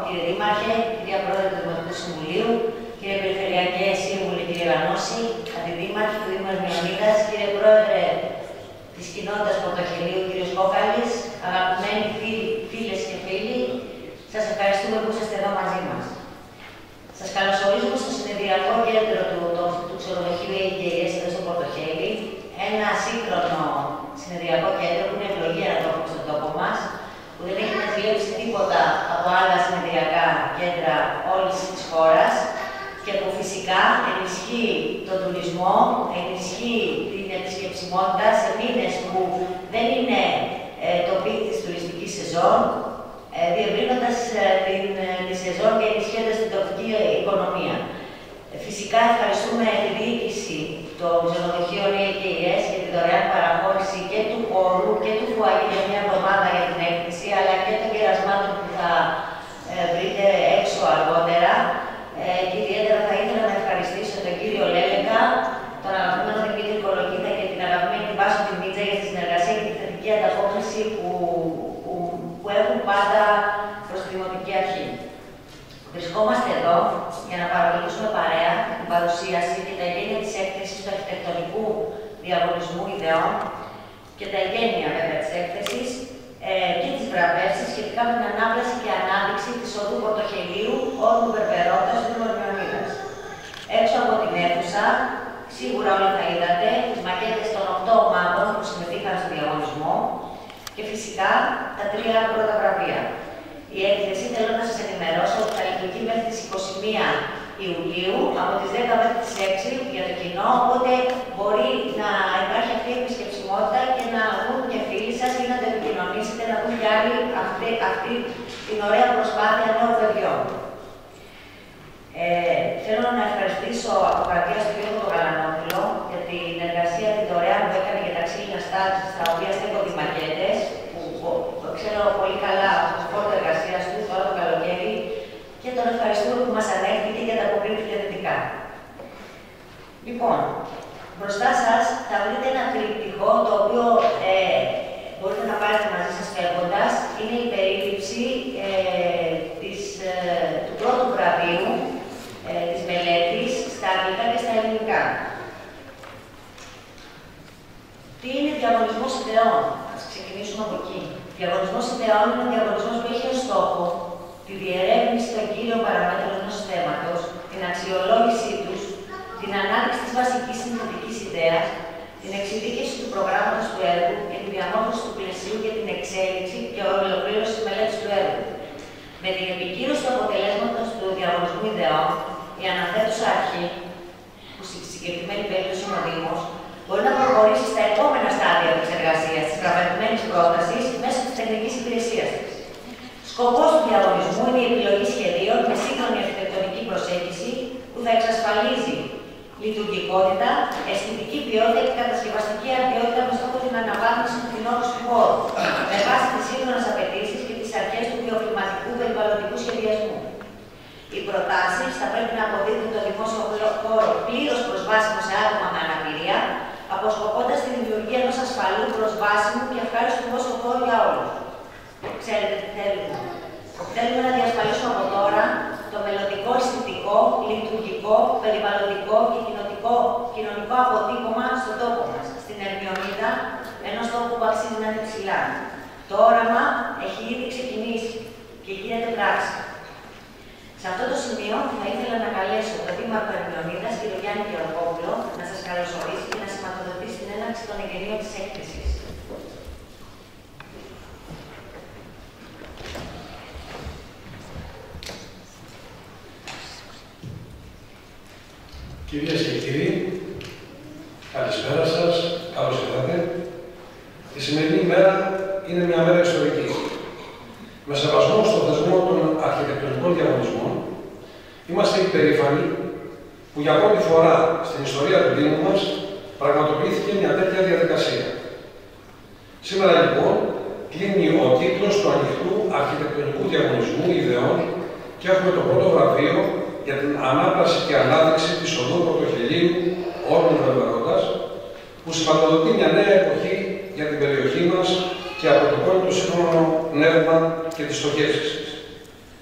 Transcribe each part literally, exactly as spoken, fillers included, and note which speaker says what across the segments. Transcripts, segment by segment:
Speaker 1: κύριε Δήμαρχε, κυρία Πρόεδρε του Δημοτικού Συμβουλίου, κύριε Περιφερειακέ Σύμβουλε, κύριε Βανώση, Αντιδήμαρχε του Δήμου Ερμιονίδας, κύριε Πρόεδρε της Κοινότητας Πορτοχελίου, κύριος Κόκαλης, αγαπημένοι φίλοι, φίλες και φίλοι, σας ευχαριστούμε που είστε εδώ μαζί μας. Σας καλωσορίζουμε στο συνεδριακό κέντρο του, του, του ξενοδοχείου έι κέι ες εδώ στο Πορτοχέλι, ένα σύγχρονο συνεδριακό κέντρο που είναι ευλογία να το έχουμε στον τόπο μας, που δεν έχει να δουλέψει τίποτα από άλλα συνεδριακά κέντρα όλης της χώρας και που φυσικά ενισχύει τον τουρισμό, ενισχύει την επισκεψιμότητα σε μήνες που δεν είναι ε, το πικ της τουριστικής σεζόν, ε, διευρύνοντας ε, την, ε, τη σεζόν και ενισχύοντας την τοπική οικονομία. Ε, φυσικά ευχαριστούμε τη διοίκηση των ξενοδοχείων έι κέι ες για την δωρεάν παραχώρηση και του χώρου και του φουαγή για μια εβδομάδα για την έκθεση, αλλά και των κερασμάτων που θα ε, βρείτε έξω αργότερα. Ε, και ιδιαίτερα θα ήθελα να ευχαριστήσω τον κύριο Λέλεγκα, τον αγαπημένο Δημήτρη Κολοκύθα και την αγαπημένη Βάσο Τιμίτσα για τη συνεργασία και τη θετική ανταπόκριση που, που, που έχουν πάντα προς τη Δημοτική Αρχή. Βρισκόμαστε εδώ για να παρακολουθήσουμε παρέα την παρουσίαση και τα εγγένεια της έκθεσης του αρχιτεκτονικού διαγωνισμού ιδεών και τα εγγένεια βέβαια της έκθεσης ε, και τις βραβεύσεις σχετικά με την ανάπλαση και ανάδειξη της οδού Πορτοχελίου, όρμου Περπερώτας του Ερμιονίδας. Έξω από την αίθουσα, σίγουρα όλοι θα είδατε τις μακέτες των οκτώ ομάδων που συμμετείχαν στο διαγωνισμό και φυσικά τα τρία πρώτα βραβεία. Η έκθεση, θέλω να σας ενημερώσω, ότι θα λειτουργεί μέχρι τις είκοσι μία Ιουλίου, από τις δέκα μέχρι τις έξι για το κοινό, οπότε μπορεί να υπάρχει αυτή η επισκεψιμότητα και να δουν και φίλοι σας ή να το επικοινωνήσετε, να δουν και άλλοι αυτή, αυτή την ωραία προσπάθεια νέων παιδιών. Ε, θέλω να ευχαριστήσω από καρδιά στον κύριο τον Γαλανόπουλο για την εργασία την δωρεάν που έκανε για τα ξύλινα στάδια στα οποία στέκονται οι μακέτες, που, που, που ξέρω πολύ καλά από το φόρτο εργασία του τώρα το καλοκαίρι, και τον ευχαριστούμε που μας ανέχθηκε και ανταποκρίθηκε θετικά. Λοιπόν, μπροστά σας θα βρείτε ένα τρίπτυχο το οποίο ε, μπορείτε να πάρετε μαζί σας φεύγοντας. Είναι η περίληψη ε, της, ε, του πρώτου βραβείου ε, της μελέτης στα αγγλικά και στα ελληνικά. Τι είναι διαγωνισμός ιδεών? Ας ξεκινήσουμε από εκεί. Διαγωνισμός ιδεών είναι ο διαγωνισμός που έχει ως στόχο τη διερεύνηση των κύριων παραμέτρων ενός θέματος, την αξιολόγησή τους, την ανάπτυξη της βασικής συνθετικής ιδέας, την εξειδίκευση του προγράμματος του έργου και τη διαμόρφωση του πλαισίου για την εξέλιξη και ολοκλήρωση της μελέτης του έργου. Με την επικύρωση του αποτελέσματος του διαγωνισμού ιδεών, η αναθέτουσα αρχή, που στη συγκεκριμένη περίπτωση είναι ο Δήμος, μπορεί να προχωρήσει στα επόμενα στάδια της εργασίας, της βραβευμένης πρότασης μέσω της τεχνικής υπηρεσίας της. Σκοπός του διαγωνισμού είναι η επιλογή σχεδίων με σύγχρονη αρχιτεκτονική προσέγγιση που θα εξασφαλίζει λειτουργικότητα, αισθητική ποιότητα και κατασκευαστική αρδιότητα με στόχο την αναβάθμιση του κοινότητας του χώρου, με βάση τις σύγχρονες απαιτήσεις και τις αρχές του βιοκλιματικού περιβαλλοντικού σχεδιασμού. Οι προτάσεις θα πρέπει να αποδίδουν το δημόσιο χώρο πλήρως προσβάσιμο σε άτομα με αναπηρία, αποσκοπώντας τη δημιουργία ενός ασφαλού, προσβάσιμου και ευχάριστου δημόσιου χώρου για όλους. Ξέρετε τι θέλουμε. Θέλουμε να διασφαλίσουμε από τώρα το μελλοντικό, αισθητικό, λειτουργικό, περιβαλλοντικό και κοινωνικό, κοινωνικό αποτύπωμα στον τόπο μας, στην Ερμιονίδα, ενός τόπου που αξίζει να είναι ψηλά. Το όραμα έχει ήδη ξεκινήσει και γίνεται πράξη. Σε αυτό το σημείο θα ήθελα να καλέσω τον Δήμαρχο Ερμιονίδας, κύριο Γιάννη Γεωργόπουλο, να σας καλωσορίσει και να σηματοδοτήσει την έναρξη των εγγενείων της έκθεσης.
Speaker 2: Κυρίες και κύριοι, καλησπέρα σας, καλώς ήρθατε. Η σημερινή ημέρα είναι μια μέρα ιστορική. Με σεβασμό στο θεσμό των αρχιτεκτονικών διαγωνισμών, είμαστε υπερήφανοι που για πρώτη φορά στην ιστορία του Δήμου μας πραγματοποιήθηκε μια τέτοια διαδικασία. Σήμερα λοιπόν κλείνει ο κύκλος του ανοιχτού αρχιτεκτονικού διαγωνισμού ιδεών και έχουμε το πρώτο βραβείο για την ανάπλαση και ανάδειξη της οδού Πορτοχελίου, όρμου Περπερώτας, που σηματοδοτεί μια νέα εποχή για την περιοχή μας και αποτυπώνει το σύγχρονο πνεύμα και τις στοχεύσεις της.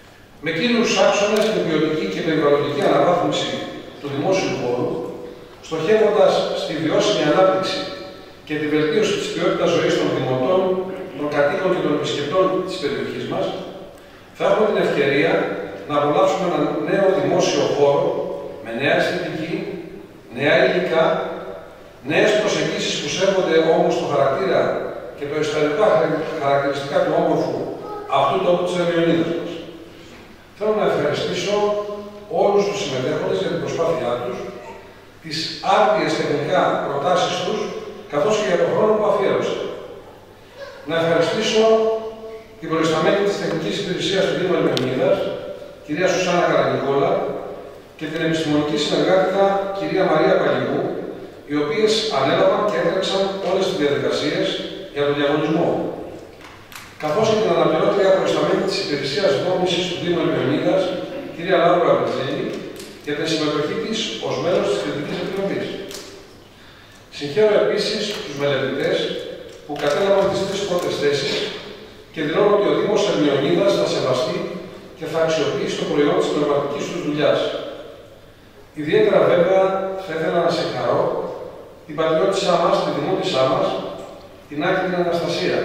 Speaker 2: με κύριους άξονες την ποιοτική και περιβαλλοντική αναβάθμιση του δημόσιου χώρου, στοχεύοντας στη βιώσιμη ανάπτυξη και τη βελτίωση της ποιότητας ζωής των δημοτών, των κατοίκων και των επισκεπτών της περιοχής μας, θα έχουμε την ευκαιρία να απολαύσουμε ένα νέο δημόσιο χώρο με νέα αισθητική, νέα υλικά, νέες προσεγγίσεις που σέβονται όμως το χαρακτήρα και το ιστορικά χαρακτηριστικά του όμορφου αυτού του τόπου της Ερμιονίδας μας. Θέλω να ευχαριστήσω όλους τους συμμετέχοντες για την προσπάθειά τους, τις άρτιες τεχνικά προτάσεις τους, καθώς και για τον χρόνο που αφιέρωσαν. Να ευχαριστήσω την προϊσταμένη της Τεχνικής Υπηρεσίας του Δήμου Ερμιονίδας, κυρία Σουσάννα Καρανικόλα, και την επιστημονική συνεργάτητα κυρία Μαρία Παλιγού, οι οποίες ανέλαβαν και έτρεξαν όλες τις διαδικασίες για τον διαγωνισμό, καθώς και την αναπληρώτρια προϊσταμένη της Υπηρεσίας Δόμησης του Δήμου Ερμιονίδας, κυρία Λάουρα Αμπιτζέλη, για την συμμετοχή της ως μέλος της Κριτικής Επιτροπής. Συγχαίρω επίσης τους μελετητές που κατέλαβαν τις τρεις πρώτες θέσεις και δηλώνω ότι ο Δήμος Ερμιονίδας θα σεβαστεί και θα αξιοποιήσει το προϊόν της πνευματικής του δουλειάς. Ιδιαίτερα βέβαια θα ήθελα να συγχαρώ την πατριώτησά μας, τη δημότησά μας, την Άκη την Αναστασία,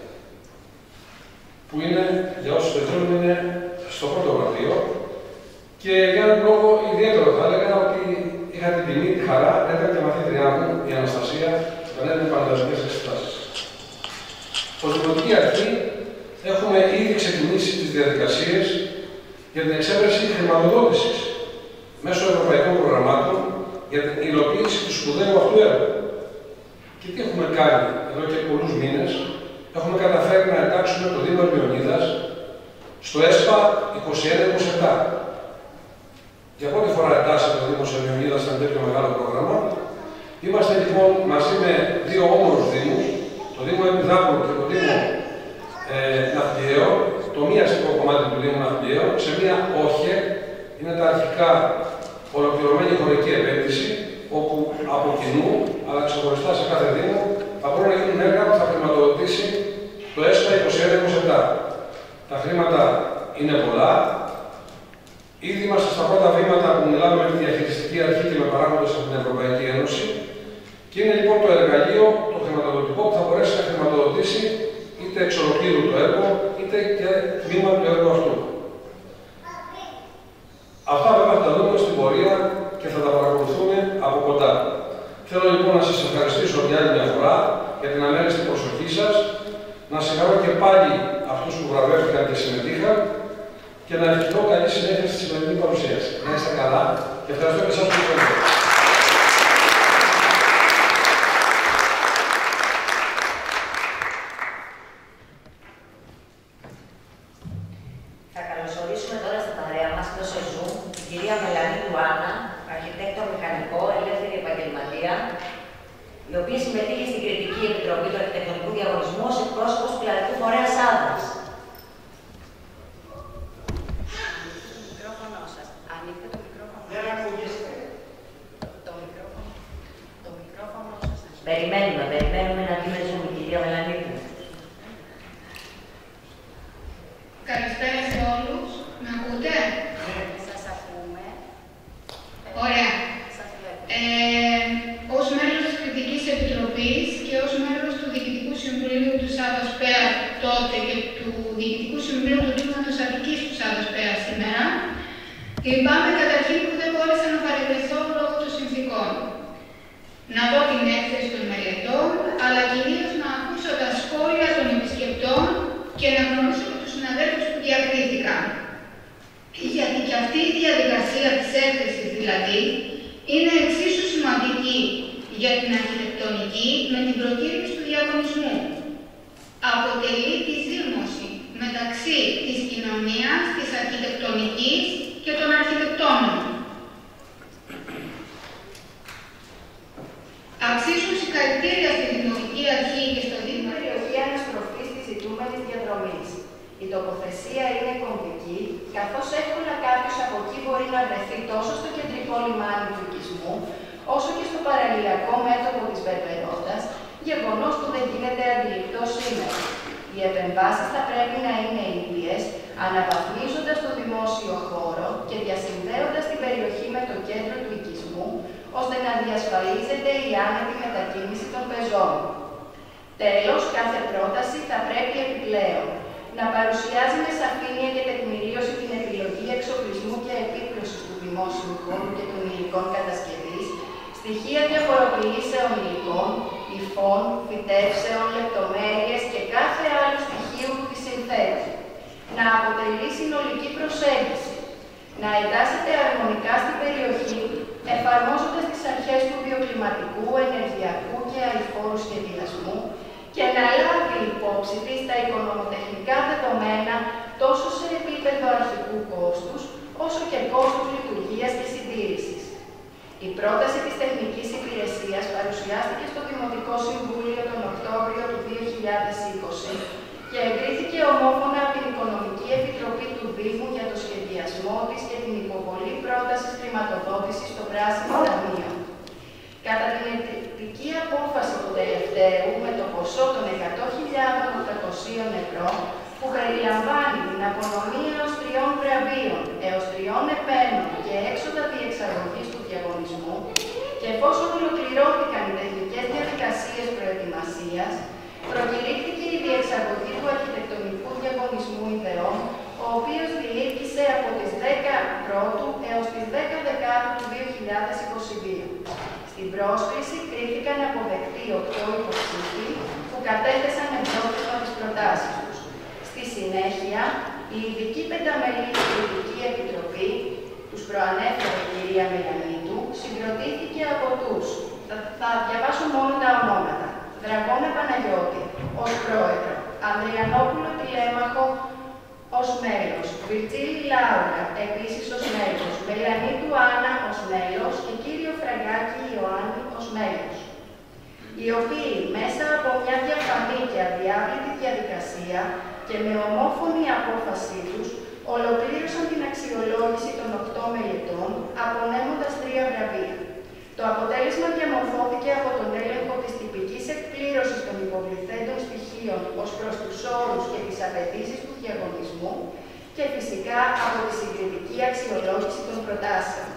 Speaker 2: που είναι, για όσους δεν θέλουν, είναι στο πρώτο γραφείο. Και για έναν λόγο ιδιαίτερο θα έλεγα ότι είχα την τιμή, τη χαρά, να ήταν και μαθήτριά μου, η Αναστασία, όταν έδινε πανελλαδικές εξετάσεις. Ως Δημοτική Αρχή έχουμε ήδη ξεκινήσει τις διαδικασίες για την εξέβρεση χρηματοδότησης μέσω ευρωπαϊκών προγραμμάτων για την υλοποίηση του σπουδαίου αυτού έργου. Και τι έχουμε κάνει εδώ και πολλούς μήνες? Έχουμε καταφέρει να εντάξουμε το Δήμο Ερμιονίδας στο ΕΣΠΑ είκοσι ένα είκοσι επτά. Για πρώτη φορά εντάσσεται το Δήμο Ερμιονίδας σε ένα τέτοιο μεγάλο πρόγραμμα. Είμαστε λοιπόν μαζί με δύο όμορους δήμους, το Δήμο Επιδάπολου και το Δήμο ε, Ναυτιλιαίο, το μοιαστικό κομμάτι του Δήμου Ναυτιλιαίου, σε μια όχε, είναι τα αρχικά ολοκληρωμένη χωρική επένδυση, όπου από κοινού, αλλά ξεχωριστά σε κάθε Δήμο, θα μπορούν να γίνουν έργα που θα χρηματοδοτήσει το ΕΣΠΑ είκοσι ένα είκοσι επτά. Τα χρήματα είναι πολλά. Ήδη είμαστε στα πρώτα βήματα που μιλάμε με τη διαχειριστική αρχή και με παράγοντες από την Ευρωπαϊκή Ένωση. Και είναι λοιπόν το εργαλείο, το χρηματοδοτικό, που θα μπορέσει να χρηματοδοτήσει είτε εξ ολοκλήρου το έργο, είτε και τμήμα του έργου αυτού. Αυτά βέβαια θα τα δούμε στην πορεία και θα τα παρακολουθούμε από κοντά. Θέλω λοιπόν να σας ευχαριστήσω για άλλη μια φορά για την αμέριστη προσοχή σας, να συγχαρώ και πάλι αυτούς που βραβεύτηκαν και συμμετείχαν και να ευχηθώ καλή συνέχεια στη σημερινή παρουσίαση. Να είστε καλά και ευχαριστώ και εσάς που ήρθατε.
Speaker 1: Θα καλωσορίσουμε τώρα στα παρέα μας μέσω Zoom την κυρία Μελανή Λουάνα, αρχιτέκτο μηχανικό, ελεύθερη επαγγελματία, η οποία συμμετείχε στην Κριτική Επιτροπή του Αρχιτεκτονικού Διαγωνισμού ως εκπρόσωπος του Κλαδικού Φορέα Σάδας. Περιμένουμε, περιμένουμε να δούμε Zoom, η κυρία Μελανίδου.
Speaker 3: Καλησπέρα σε όλους. Με ακούτε?
Speaker 4: Σας ακούμε.
Speaker 3: Ωραία.
Speaker 4: Σας βλέπω.
Speaker 3: Ε, ως μέλος της Κριτικής Επιτροπής και ως μέλος του Διοικητικού Συμβουλίου του ΣΑΔΑΣ ΠΕΑ τότε και του Διοικητικού Συμβουλίου του Τμήματος Αττικής του ΣΑΔΑΣ ΠΕΑ σήμερα, λυπάμαι καταρχήν που δεν μπόρεσα να παρευρεθώ λόγω των συνθήκων. Να δω την έκθεση των μελετών, αλλά κυρίως να ακούσω τα σχόλια των επισκεπτών και να γνωρίσω και τους συναδέλφους που διακρίθηκαν. Γιατί και αυτή η διαδικασία της έκθεσης δηλαδή είναι εξίσου σημαντική για την αρχιτεκτονική με την προκήρυξη του διαγωνισμού. Αποτελεί τη ζήμωση μεταξύ της κοινωνίας, της αρχιτεκτονικής και των αρχιτεκτόνων. Αξίζουν συγχαρητήρια στη Δημοτική Αρχή και στο Δήμο περιοχή αναστροφής της ζητούμενης διαδρομής. Η τοποθεσία είναι κομβική, καθώς εύκολα κάποιος από εκεί μπορεί να βρεθεί τόσο στο κεντρικό λιμάνι του οικισμού, όσο και στο παραλιακό μέτωπο της Βερβερότας, γεγονός που δεν γίνεται αντιληπτό σήμερα. Οι επεμβάσεις θα πρέπει να είναι ήπιες, αναβαθμίζοντας το δημόσιο
Speaker 5: διασφαλίζεται η άνετη μετακίνηση των πεζών. Τέλος, κάθε πρόταση θα πρέπει επιπλέον να παρουσιάζει με σαφήνεια και τεκμηρίωση την επιλογή εξοπλισμού και επίπλωσης του δημόσιου χώρου και των υλικών κατασκευής, στοιχεία διαφοροποιήσεων υλικών, υφών, φυτεύσεων, λεπτομέρειες και κάθε άλλο στοιχείο που τη συνθέτει. Να αποτελεί συνολική προσέγγιση. Να εντάσσεται αρμονικά στην περιοχή, εφαρμόζοντας τις αρχές του βιοκλιματικού, ενεργειακού και αειφόρου σχεδιασμού και να λάβει υπόψη της τα οικονομοτεχνικά δεδομένα τόσο σε επίπεδο αρχικού κόστους, όσο και κόστους λειτουργίας και συντήρησης. Η πρόταση της Τεχνικής Υπηρεσίας παρουσιάστηκε στο Δημοτικό Συμβούλιο τον Οκτώβριο του δύο χιλιάδες είκοσι και εγκρίθηκε ομόφωνα από την Οικονομική Επιτροπή του Δήμου για το σχεδιασμό της και την υποβολή πρότασης χρηματοδότησης στο Πράσινο Ταμείο. Κατά την εταιρική απόφαση του τελευταίου, με το ποσό των εκατό χιλιάδες οκτακοσίων ευρώ, που περιλαμβάνει την απονομή έως τριών βραβείων, έως τριών επένων και έξοδα διεξαγωγής του διαγωνισμού, και εφόσον ολοκληρώθηκαν οι τεχνικές διαδικασίες προετοιμασίας, προκηρύχθηκε η διεξαγωγή του αρχιτεκτονικού διαγωνισμού ιδεών, ο οποίος διήρκησε από τις δέκα Πρώτου έως τις δέκα Δεκάτου του δύο χιλιάδες είκοσι δύο. Στην πρόσκληση κρίθηκαν αποδεκτοί οκτώ υποψήφοι που κατέθεσαν εμπρόθεσμα τις προτάσεις τους. Στη συνέχεια, η ειδική πενταμελή κριτική επιτροπή, τους προανέφερε η κυρία Μελανίτου, συγκροτήθηκε από τους. Θα, θα διαβάσω μόνο τα ονόματα. Δραγώνα Παναγιώτη ως πρόεδρο, Ανδριανόπουλο Τηλέμαχο ως μέλος, Βιρτζίλη Λάουρα επίσης ως μέλος, Μελανίτου Άννα ως μέλος και κύριο Φραγκάκη Ιωάννη ως μέλος, οι οποίοι μέσα από μια διαφανή και αδιάβλητη διαδικασία και με ομόφωνη απόφασή τους ολοκλήρωσαν την αξιολόγηση των οκτώ μελετών, απονέμοντας τρία βραβεία. Το αποτέλεσμα διαμορφώθηκε από τον έλεγχο της τυπικής εκπλήρωσης των υποβληθέντων στοιχείων ως προς τους όρους και τις απαιτήσεις του διαγωνισμού και φυσικά από τη συγκριτική αξιολόγηση των προτάσεων.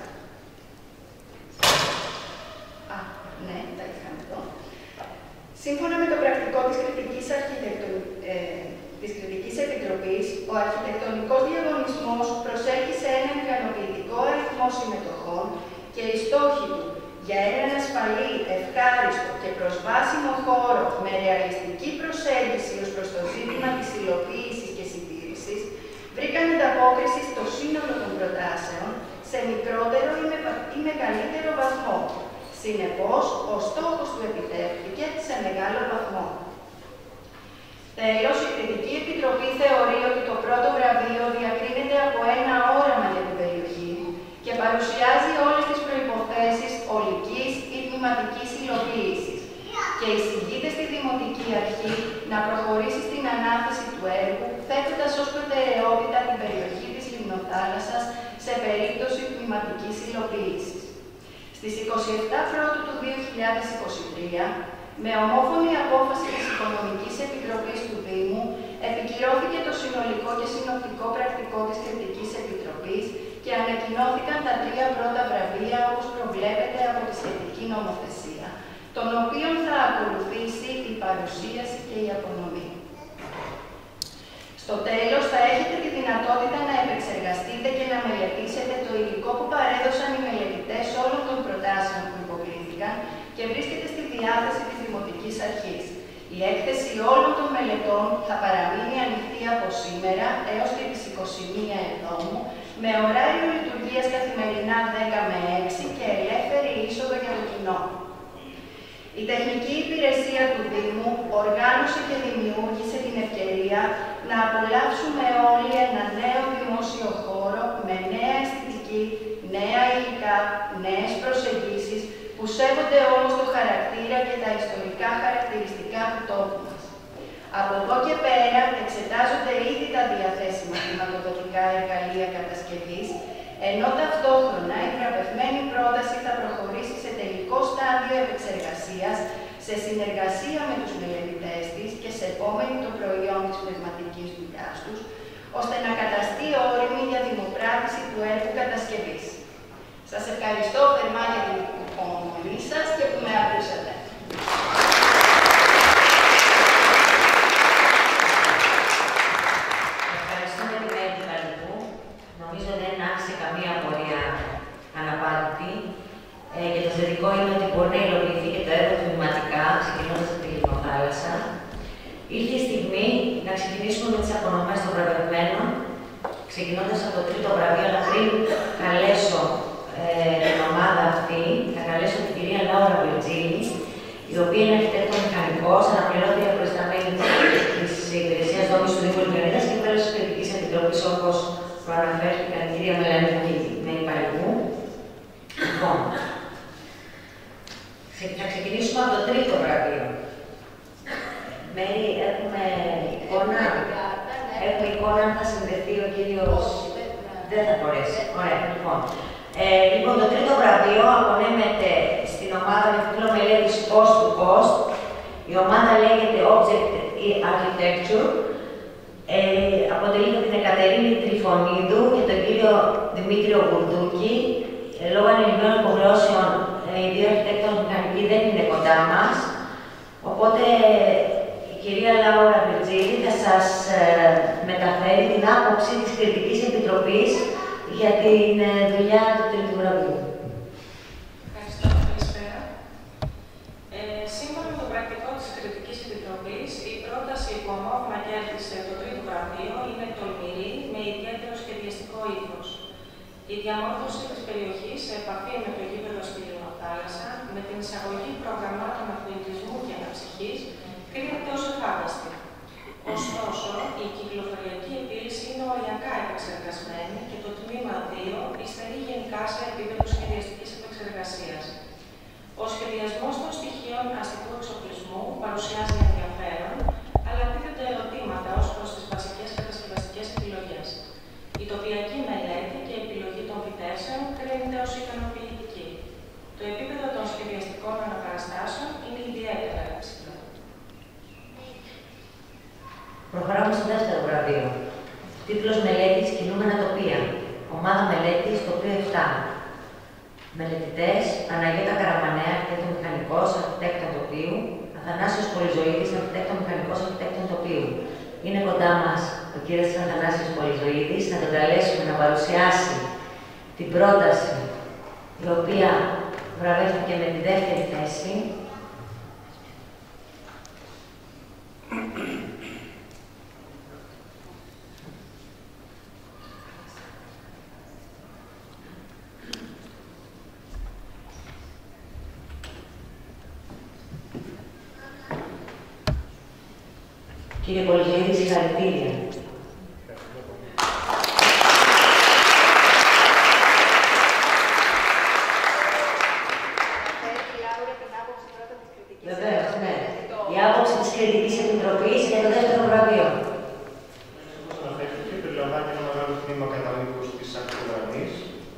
Speaker 5: Α, ναι, τα είχαμε εδώ. Σύμφωνα με το πρακτικό της κριτικής, αρχιτεκτον... ε, της κριτικής επιτροπής, ο αρχιτεκτονικός διαγωνισμός προσέχει σε έναν ικανοποιητικό αριθμό συμμετοχών και οι στόχοι του για έναν ασφαλή, ευχάριστο και προσβάσιμο χώρο με ρεαλιστική προσέγγιση ως προς το ζήτημα της υλοποίησης και συντήρησης βρήκαν ανταπόκριση στο σύνολο των προτάσεων σε μικρότερο ή, με, ή μεγαλύτερο βαθμό. Συνεπώς, ο στόχος του επιτεύχθηκε σε μεγάλο βαθμό. Τέλος, η Κριτική Επιτροπή θεωρεί ότι το πρώτο βραβείο διακρίνεται από ένα όραμα για την περιοχή και παρουσιάζει όλες τις προϋποθέσεις ολικής ή τμηματικής υλοποίησης και εισηγείται στη Δημοτική Αρχή να προχωρήσει στην ανάθεση του έργου, θέτοντας ως προτεραιότητα την περιοχή της Λιμνοθάλασσας σε περίπτωση τμηματικής υλοποίησης. Στις είκοσι επτά Πρώτου του δύο χιλιάδες είκοσι τρία, με ομόφωνη απόφαση της Οικονομικής Επιτροπής του Δήμου, επικυρώθηκε το συνολικό και συνοπτικό πρακτικό της Κριτικής Επιτροπής και ανακοινώθηκαν τα τρία πρώτα βραβεία όπως προβλέπεται από τη σχετική νομοθεσία, των οποίων θα ακολουθήσει η παρουσίαση και η απονομή. Στο τέλος, θα έχετε τη δυνατότητα να επεξεργαστείτε και να μελετήσετε το υλικό που παρέδωσαν οι μελετητές όλων των προτάσεων που υποβλήθηκαν και βρίσκεται στη διάθεση της Δημοτικής Αρχής. Η έκθεση όλων των μελετών θα παραμείνει ανοιχτή από σήμερα έως και τις είκοσι μία Εβδόμου, με ωράριο λειτουργίας καθημερινά δέκα με έξι και ελεύθερη είσοδο για το κοινό. Η Τεχνική Υπηρεσία του Δήμου οργάνωσε και δημιούργησε την ευκαιρία να απολαύσουμε όλοι ένα νέο δημόσιο χώρο με νέα αισθητική, νέα υλικά, νέες προσεγγίσεις που σέβονται όμως το χαρακτήρα και τα ιστορικά χαρακτηριστικά του τόπου μας. Από εδώ και πέρα εξετάζονται ήδη τα διαθέσιμα χρηματοδοτικά εργαλεία κατασκευής, ενώ ταυτόχρονα η βραβευμένη πρόταση θα προχωρήσει σε τελικό στάδιο επεξεργασίας, σε συνεργασία με τους μελετητές της και σε επόμενη το προϊόν της πνευματικής δουλειάς τους, ώστε να καταστεί όριμη για δημοπράτηση του έργου κατασκευής. Σας ευχαριστώ θερμά για την υπομονή σας και που με ακούσατε.
Speaker 1: Ευχαριστούμε την Έλλη του Καλλιτού. Νομίζω δεν άφησε καμία απορία αναπάντητη. Ε, και το θετικό είναι ότι μπορεί να υλοποιηθεί και το έργο τμηματικά, ξεκινώντας από τη Λιμνοθάλασσα. Ήρθε η στιγμή να ξεκινήσουμε με τις απονομές των βραβευμένων, ξεκινώντας από το τρίτο βραβείο, αλλά πριν καλέσω ε, την ομάδα αυτή, θα καλέσω την κυρία Λάουρα Βερτζίλη, η οποία είναι αρχιτέκτο μηχανικός, αναπληρώτρια προϊσταμένη της Υπηρεσίας Δόμησης του Δήμου Λιβιονίδας και μέλος της Κριτικής Επιτροπής, όπως προαναφέρθηκαν η κυρία Μελανίκη με υπαλληλού. Λοιπόν, θα ξεκινήσουμε από το τρίτο βραβείο. Μέρη, έχουμε εικόνα. Έχουμε εικόνα αν θα συνδεθεί ο κύριος. Δεν θα μπορέσει. Ωραία, λοιπόν. Ε, λοιπόν, το τρίτο βραβείο απονέμεται στην ομάδα με τίτλο μελέτης Coast to Coast. Η ομάδα λέγεται Object Architecture. Ε, αποτελείται από την Εκατερίνη Τριφωνίδου και τον κύριο Δημήτριο Γουρδούκη. Ε, λόγω ανηλυμένων υποχρεώσεων, ε, οι δύο αρχιτέκτονες μηχανικοί δεν είναι κοντά μας. Οπότε, η κυρία Λάουρα Βερτζίλη θα σας ε, μεταφέρει την άποψη της Κριτικής Επιτροπής για την ε, δουλειά του τρίτου βραβείου.
Speaker 6: Ευχαριστώ. Καλησπέρα. Ε, σύμφωνα με το πρακτικό της Κριτικής Επιτροπής, η πρόταση που ομόφωνα κέρδισε το τρίτο βραβείο είναι τολμηρή, με ιδιαίτερο σχεδιαστικό ύφος. Η διαμόρφωση της περιοχής σε επαφή με το γήπεδο στη Λιμνοθάλασσα, με την εισαγωγή προγραμμάτων αθλητισμού και αναψυχής, κρίνεται ως εφάνταστη. Ωστόσο, η κυκλοφοριακή επίλυση είναι οριακά επεξεργασμένη και το τμήμα δύο υστερεί γενικά σε επίπεδο σχεδιαστικής επεξεργασίας. Ο σχεδιασμός των στοιχείων αστικού εξοπλισμού παρουσιάζει ενδιαφέρον, αλλά τίθενται ερωτήματα ως προς τις βασικές κατασκευαστικές επιλογές. Η τοπιακή μελέτη και η επιλογή των φυτεύσεων κρίνεται ως ικανοποιητική. Το επίπεδο των σχεδιαστικών αναπαραστάσεων είναι ιδιαίτερα υψηλό.
Speaker 1: Προχωράμε στο δεύτερο βραβείο. Τίτλος μελέτης Κινούμενα τοπία. Ομάδα μελέτης τοπίο επτά. Μελετητές Παναγιώτα Καραμανέα, αρχιτέκτον μηχανικός, αρχιτέκτον τοπίου. Αθανάσιος Πολυζωίδης, αρχιτέκτον μηχανικός, αρχιτέκτον τοπίου. Είναι κοντά μας ο κύριος Αθανάσιος Πολυζωίδης. Να τον καλέσουμε να παρουσιάσει την πρόταση, η οποία βραβεύτηκε με τη δεύτερη θέση. Κύριε Πολυζωίδη, συγχαρητήρια. Βεβαίως, ναι. Η άποψη της Κριτικής Επιτροπής για το δεύτερο βραβείο.
Speaker 7: Όπως αναφέρθηκε, περιλαμβάνει ένα μεγάλο τμήμα κατά μήκος της ακτογραμμής,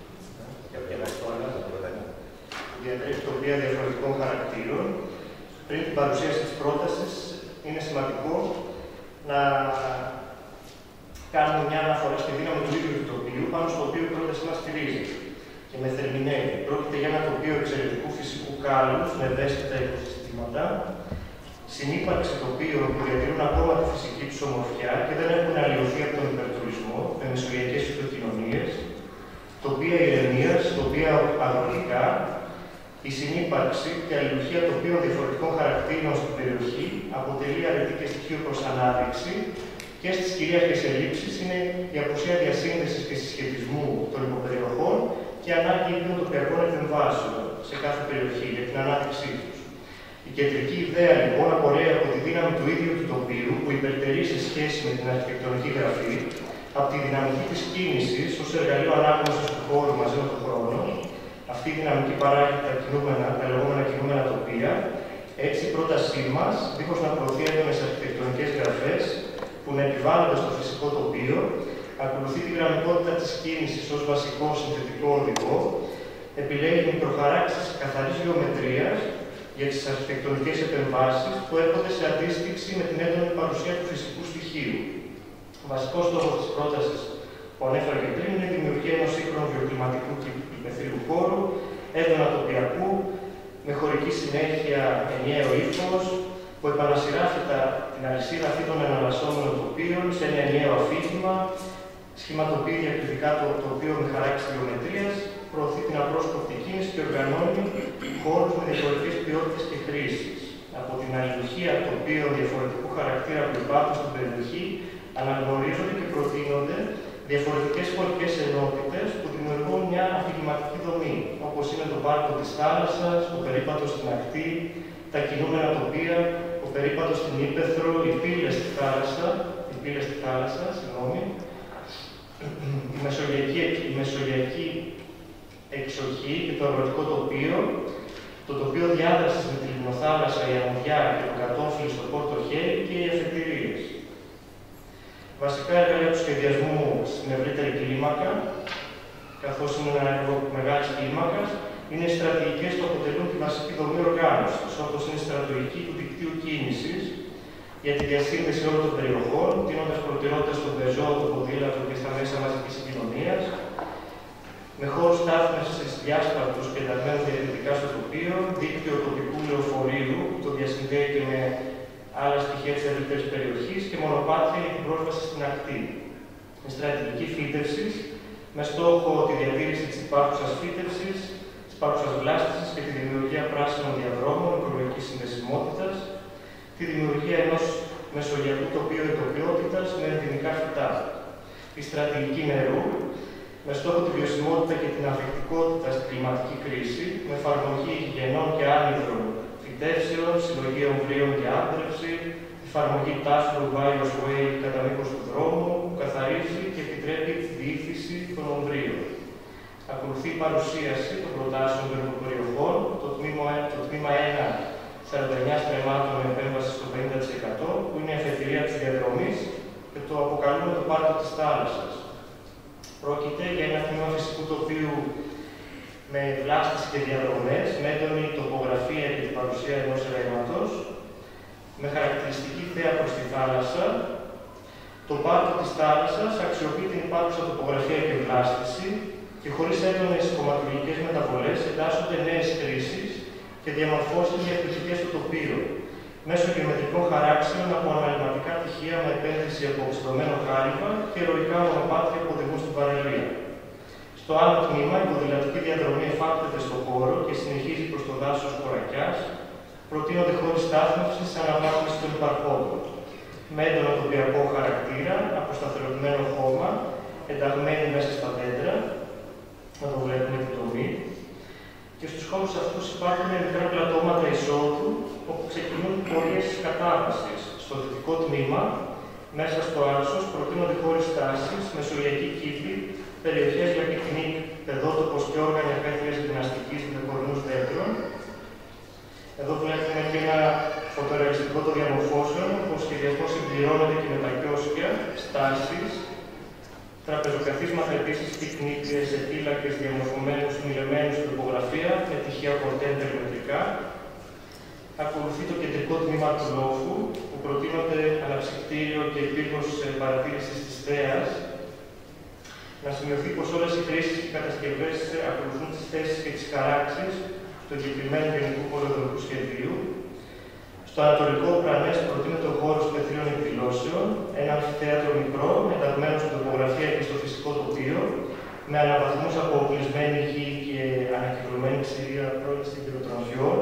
Speaker 7: διατρέχει τοπία διαφορετικών χαρακτήρων. Πριν την παρουσίαση της πρότασης, είναι σημαντικό να κάνουμε μια αναφορά στη δύναμη του ίδιου του τοπίου, πάνω στο οποίο η πρόταση μας στηρίζει και με θερμινεύει. Πρόκειται για ένα τοπίο εξαιρετικού φυσικού κάλους με ευαίσθητα οικοσυστήματα, συνύπαρξη τοπίων που διατηρούν ακόμα τη φυσική τους ομορφιά και δεν έχουν αλλοιωθεί από τον υπερτουρισμό, με μεσογειακές φυτοκοινωνίες, τοπία ηρεμίας, τοπία αγροτικά. Η συνύπαρξη και αλληλουχία τοπίων διαφορετικών χαρακτήρων στην περιοχή αποτελεί αρετή και στοιχείο προς ανάδειξη και στις κυρίαρχες ελλείψεις είναι η απουσία διασύνδεσης και συσχετισμού των υποπεριοχών και ανάγκη ίδιων τοπιακών επεμβάσεων σε κάθε περιοχή για την ανάδειξή τους. Η κεντρική ιδέα λοιπόν απορρέει από τη δύναμη του ίδιου του τοπίου που υπερτερεί σε σχέση με την αρχιτεκτονική γραφή, από τη δυναμική της κίνησης ως εργαλείο ανάγνωσης του χώρου μαζί με τον χρόνο. Αυτή η δυναμική παράγει τα, τα λεγόμενα κινούμενα τοπία. Έτσι, η πρότασή μας, δίχως να προωθεί έντονες αρχιτεκτονικές γραφές που να επιβάλλονται στο φυσικό τοπίο, ακολουθεί τη γραμμικότητα της κίνησης ως βασικό συνθετικό οδηγό, επιλέγει μικροχαράξεις καθαρής γεωμετρίας για τις αρχιτεκτονικές επεμβάσεις που έρχονται σε αντίστοιξη με την έντονη παρουσία του φυσικού στοιχείου. Ο βασικός στόχος της πρότασης που ανέφερα και πριν είναι η δημιουργία ενός σύγχρονου βιοκλιματικού ελευθερίου χώρου, έντονα τοπιακού, με χωρική συνέχεια ενιαίο ύφος, που επανασυράφει την αλυσίδα αυτή των εναλλασσόμενων τοπίων σε ένα ενιαίο αφήγημα, σχηματοποιεί διακριτικά το τοπίο με χαράξη γεωμετρίας, προωθεί την απρόσκοπτη κίνηση και οργανώνει χώρους με διαφορετικές ποιότητες και χρήσεις. Από την αλληλουχία τοπίων διαφορετικού χαρακτήρα που υπάρχουν στην περιοχή, αναγνωρίζονται και προτείνονται διαφορετικές χωρικές ενότητες που δημιουργούν μια αφηγηματική δομή, όπως είναι το πάρκο της θάλασσας, το περίπατο στην ακτή, τα κινούμενα τοπία, ο περίπατος στην ύπαιθρο, οι πύλες στη θάλασσα, οι πύλες στη θάλασσα, συγγνώμη, η μεσογειακή, η μεσογειακή εξοχή και το αγροτικό τοπίο, το τοπίο διάδρασης με τη λιμνοθάλασσα, η αμμουδιά και το κατόφλι στο πόρτο χέρι και οι αφετηρίες. Βασικά εργαλεία του σχεδιασμού στην ευρύτερη κλίμακα, καθώς είναι ένα έργο μεγάλης κλίμακας, είναι οι στρατηγικές που αποτελούν τη βασική δομή οργάνωσης, όπως είναι η στρατηγική του δικτύου κίνησης για τη διασύνδεση όλων των περιοχών, δίνοντας προτεραιότητα στον πεζό, το ποδήλατο και στα μέσα μαζικής συγκοινωνίας, με χώρους στάθμευσης διάσπαρτους και ενταγμένους διαιτητικά στο τοπίο, δίκτυο τοπικού λεωφορείου που το διασυνδέει και με άλλα στοιχεία της ευρύτερης περιοχής και μονοπάτια για την πρόσβαση στην ακτή. Με στρατηγική φύτευσης, με στόχο τη διατήρηση της υπάρχουσας φύτευσης, της υπάρχουσας βλάστησης και τη δημιουργία πράσινων διαδρόμων οικολογικής συνδεσιμότητας, τη δημιουργία ενός μεσογειακού τοπίου ετοπιότητας με ενδυμικά φυτά. Η στρατηγική νερού, με στόχο τη βιωσιμότητα και την ανθεκτικότητα στην κλιματική κρίση, με εφαρμογή γενών και άνυδρων φυτεύσεων, συλλογή ομβρίων και άντρευση, εφαρμογή τάφρου Bioswale κατά μήκος του δρόμου, που καθαρίζει και επιτρέπει τη διήθηση των ομβρίων. Ακολουθεί η παρουσίαση των προτάσεων των περιοχών, το τμήμα, το τμήμα ένα, σαράντα εννέα στρεμμάτων με επέμβαση στο πενήντα τοις εκατό, που είναι η αφετηρία της διαδρομής και το αποκαλούμε το πάρκο της θάλασσας. Πρόκειται για ένα τμήμα φυσικού τοπίου με βλάστηση και διαδρομές, με έντονη τοπογραφία και την παρουσία ενός ρεύματος, με χαρακτηριστική θέα προς τη θάλασσα. Το πάρκο της θάλασσας αξιοποιεί την υπάρχουσα τοπογραφία και βλάστηση και χωρίς έντονες κομματολογικές μεταβολές εντάσσονται νέες χρήσεις και διαμορφώσεις διακριτικές στο τοπίο, μέσω γεωμετρικών χαράξεων από αναλυματικά πτυχία με επένδυση από οξυδωμένο χάλιβα και ροϊκά μονοπάτια που οδηγούν στην παραλία. Στο άλλο τμήμα, η ποδηλατική διαδρομή εφάπτεται στον χώρο και συνεχίζει προς το δάσος Κορακιάς. Προτείνονται χώροι στάθμευσης σε αναβάθμιση των υπαρχόντων. Με έντονο τοπιακό χαρακτήρα, αποσταθεροποιημένο χώμα, ενταγμένοι μέσα στα δέντρα, να το βλέπουμε την τομή. Και στους χώρους αυτούς υπάρχουν μικρά πλατώματα εισόδου, όπου ξεκινούν πορείες κατάβασης. Στο δυτικό τμήμα, μέσα στο άσος, προτείνονται χώροι στάσης, μεσογειακοί κήποι, περιοχές για πικνίκ, παιδότοπος και όργανα επέθειας γυμναστικής με κορμούς δέντρων. Εδώ βλέπουμε και ένα φωτορεαλιστικό των διαμορφώσεων, όπου ο σχεδιασμός συμπληρώνεται και με τα κιόσκια, στάσεις, τραπεζοκαθίσματα επίσης πικνίκ σε θύλακες διαμορφωμένους μιλεμένους στην τοπογραφία, με τυχαία κορτέν περιμετρικά. Ακολουθεί το κεντρικό τμήμα του λόφου, που προτείνονται αναψυκτήριο και πύργος παρατήρησης της θέας. Να σημειωθεί πως όλες οι χρήσεις και οι κατασκευές ακολουθούν τις θέσεις και τις χαράξεις του εγκεκριμένου Γενικού Πολεοδομικού Σχεδίου. Στο ανατολικό ουρανές προτείνεται ο χώρος πεθρίων εκδηλώσεων, ένα αμφιθέατρο μικρό, ενταγμένο στην τοπογραφία και στο φυσικό τοπίο, με αναβαθμούς από οπλισμένη γη και ανακυκλωμένη ξηρία πρώην σιδηροτρανσιών.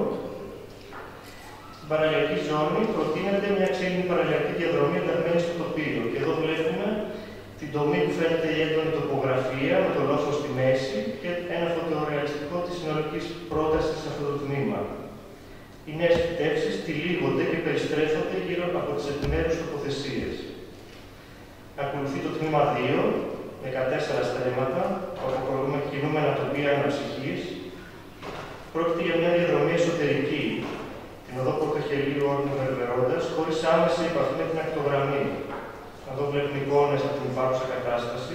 Speaker 7: Στην παραλιακή ζώνη προτείνεται μια ξένη παραλιακή διαδρομή ενταγμένη στο τοπίο. Και εδώ βλέπουμε την τομή που φαίνεται η έντονη τοπογραφία με το λόφο στη μέση και ένα φωτορεαλιστικό της συνολικής πρότασης σε αυτό το τμήμα. Οι νέες φυτεύσεις τυλίγονται και περιστρέφονται γύρω από τις επιμέρους τοποθεσίες. Ακολουθεί το τμήμα δύο, δεκατέσσερα στρέμματα, που αποκαλούμε κινούμενα τοπία αναψυχής. Πρόκειται για μια διαδρομή εσωτερική, την οδό Πορτοχελίου όρμου Βερβερόντας, χωρίς άμεση επαφή με την ακτογραμμή. Εδώ βλέπουμε εικόνες από την υπάρχουσα κατάσταση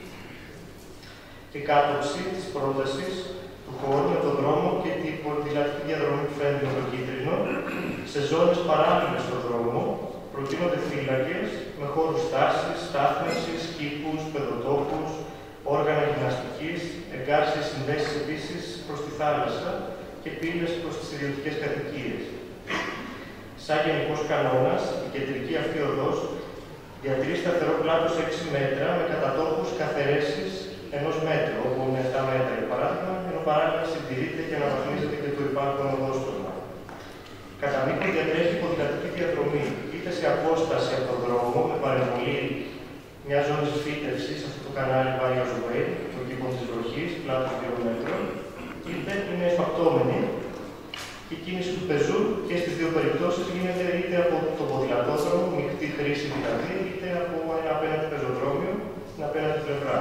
Speaker 7: και κάτωξη της πρότασης του χώρου με τον δρόμο και την ποδηλατική διαδρομή που φαίνεται με το κίτρινο. Σε ζώνες παράλληλες στον δρόμο προτείνονται θύλακες με χώρους στάσης, στάθμευσης, κήπους, παιδοτόπους, όργανα γυμναστικής, αστικής, εγκάρσιες συνδέσεις επίσης προς τη θάλασσα και πύλες προς τις ιδιωτικές κατοικίες. Σαν γενικός κανόνας, η κεντρική αυτή οδός διατηρεί σταθερό πλάτος έξι μέτρα με κατατόπους καθαιρέσεις ενός μέτρου, όπου είναι επτά μέτρα για παράδειγμα, ενώ παράλληλα συντηρείται και αναβαθμίζεται και το υπάρχον οδόστρωμα. Κατά μήκο διατρέχει ποδηλατική διαδρομή, είτε σε απόσταση από τον δρόμο με παρεμβολή μια ζώνη φύτευσης, αυτό το κανάλι Barriers Way, το κήπο της βροχής, πλάτος δύο μέτρων, είτε είναι εφαπτώμενη. Η κίνηση του πεζού και στις δύο περιπτώσεις γίνεται είτε από το ποδηλατόδρομο, μεικτή χρήση δηλαδή, είτε από ένα απέναντι πεζοδρόμιο στην απέναντι πλευρά.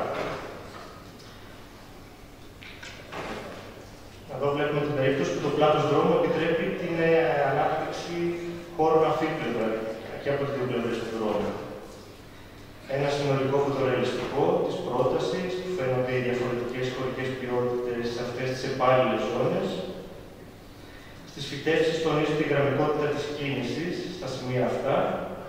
Speaker 7: Εδώ βλέπουμε την περίπτωση που το πλάτος δρόμου επιτρέπει την ε, ανάπτυξη χώρων αφίπλευρα και από τις δύο πλευρές του δρόμου. Ένα συνολικό φωτορεαλιστικό της πρότασης που φαίνονται οι διαφορετικές χωρικές ποιότητες σε αυτές τις επάλληλες ζώνες. Στις φυτεύσεις τονίζει τη γραμμικότητα της κίνησης στα σημεία αυτά.